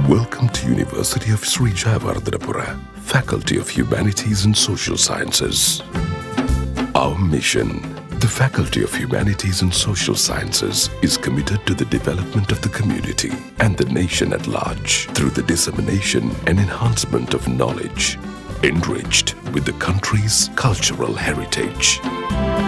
Welcome to University of Sri Jayewardenepura, Faculty of Humanities and Social Sciences. Our mission, the Faculty of Humanities and Social Sciences, is committed to the development of the community and the nation at large through the dissemination and enhancement of knowledge, enriched with the country's cultural heritage.